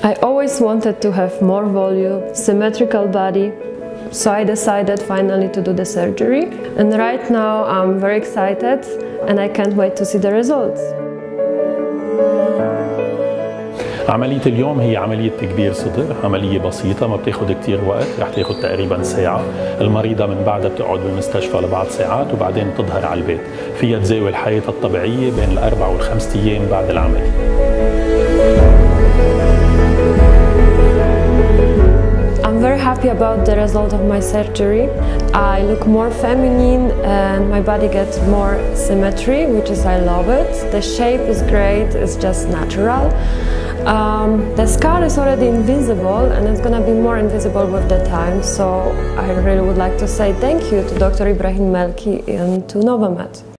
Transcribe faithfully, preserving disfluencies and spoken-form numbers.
I always wanted to have more volume, symmetrical body, so I decided finally to do the surgery. And right now I'm very excited and I can't wait to see the results. عملية اليوم هي عملية تكبير صدر، عملية بسيطة ما بتاخد كتير وقت، رح تاخد تقريبا ساعة. المريضة من بعدها بتقعد بالمستشفى لبعض ساعات وبعدين بتظهر على البيت. فيها تزاول حياتها الطبيعية بين الأربع والخمس أيام بعد العمل. I'm very happy about the result of my surgery. I look more feminine and my body gets more symmetry, which is I love it. The shape is great, it's just natural. Um, the scar is already invisible and it's gonna be more invisible with the time, so I really would like to say thank you to Doctor Ibrahim Melki and to Novamed.